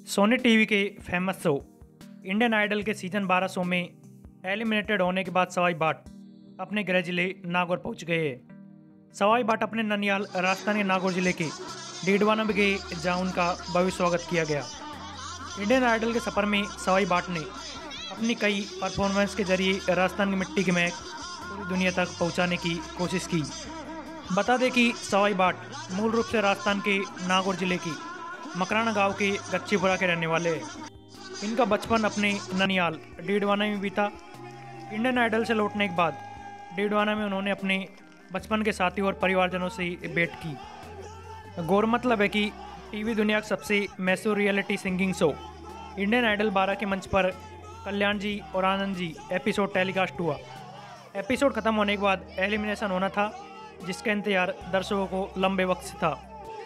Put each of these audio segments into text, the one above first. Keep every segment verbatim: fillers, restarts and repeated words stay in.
Soni TV के famous show Indian Idol के season बारह शो में एलिमिनेटेड होने के बाद सवाई बाट अपने गृह जिले नागौर पहुंच गए हैं। सवाई बाट अपने ननियाल राजस्थान के नागौर जिले के डीडवाना में गए, जहां उनका भव्य स्वागत किया गया। इंडियन आइडल के सफर में सवाई बाट ने अपनी कई परफॉर्मेंस के जरिए राजस्थान की मिट्टी की महक पूरी दुनिया तक पहुंचाने की कोशिश की। बता दें कि सवाई बाट मूल रूप से राजस्थान के नागौर जिले की मकराना गांव के गच्चीपुरा के रहने वाले हैं। इनका बचपन अपने ननियाल डीडवाना में बीता। इंडियन आइडल से लौटने के बाद डीडवाना में उन्होंने अपने बचपन के साथी और परिवारजनों से भेंट की। गौर मतलब है कि टीवी दुनिया का सबसे मशहूर reality singing show Indian Idol बारह के मंच पर कल्याण जी और आनंद जी एपिसोड टेलीकास्ट हुआ। एपिसोड खत्म होने के बाद एलिमिनेशन होना था, जिसका इंतजार दर्शकों को लंबे वक्त से था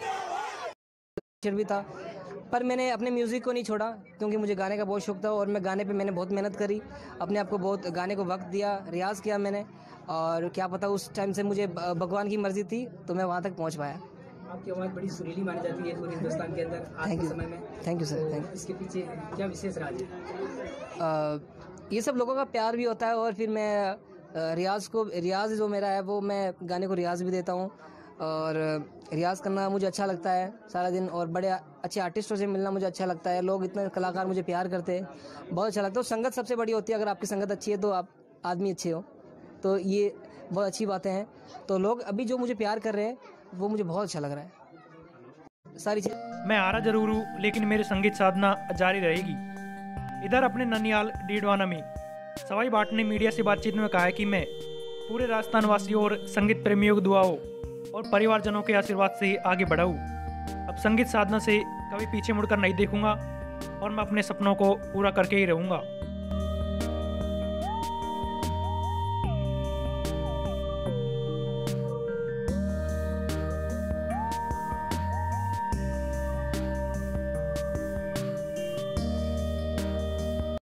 भी था पर मैंने अपने म्यूज़िक को नहीं छोड़ा, क्योंकि मुझे गाने का बहुत शौक था और मैं गाने पे मैंने बहुत मेहनत करी, अपने आप को बहुत गाने को वक्त दिया, रियाज़ किया मैंने। और क्या पता उस टाइम से मुझे भगवान की मर्जी थी तो मैं वहाँ तक पहुँच पाया। आपकी आवाज़ बड़ी सुरीली मानी जाती है पूरे हिंदुस्तान के अंदर आज के समय में। Thank you sir. Thank you. इसके पीछे क्या विशेष राज है? ये सब लोगों का प्यार भी होता है और फिर मैं रियाज़ को रियाज़ जो मेरा है वो मैं गाने को रियाज़ भी देता हूँ और रियाज़ करना मुझे अच्छा लगता है सारा दिन। और बड़े अच्छे आर्टिस्टों से मिलना मुझे अच्छा लगता है। लोग इतने कलाकार मुझे प्यार करते हैं, बहुत अच्छा लगता है। संगत सबसे बड़ी होती है, अगर आपकी संगत अच्छी है तो आप आदमी अच्छे हो, तो ये बहुत अच्छी बातें हैं। तो लोग अभी जो मुझे प्यार कर रहे हैं वो मुझे बहुत अच्छा लग रहा है। सारी चीज़ मैं आ रहा जरूर हूँ, लेकिन मेरी संगीत साधना जारी रहेगी। इधर अपने ननियाल डीडवाना में सवाई बाट ने मीडिया से बातचीत में कहा है कि मैं पूरे राजस्थान वासियों और संगीत प्रेमियों की दुआओं और परिवारजनों के आशीर्वाद से आगे बढ़ा हूँ। अब संगीत साधना से कभी पीछे मुड़कर नहीं देखूंगा और मैं अपने सपनों को पूरा करके ही रहूँगा।